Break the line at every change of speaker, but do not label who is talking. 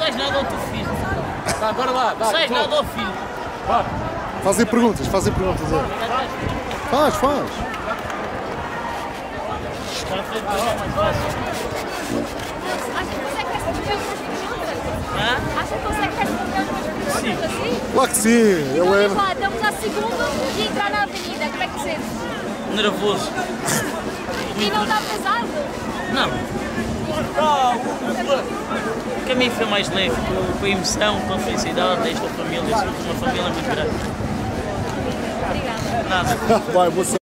Sais nada ao teu filho.
Tá, bora lá, vai.
Sais nada ao filho.
Bora.
Fazem perguntas aí. Faz.
Já foi mais fácil.
Acha que consegue responder umas perguntas assim?
Claro que sim,
Então
ele
diz lá, estamos à segunda de entrar na avenida, como é que sentes?
Nervoso.
E não está pesado?
Não. O caminho foi mais leve, com a emoção, com a felicidade, esta família, somos uma família muito grande.
Obrigada.
Nada.
vai, boa sorte.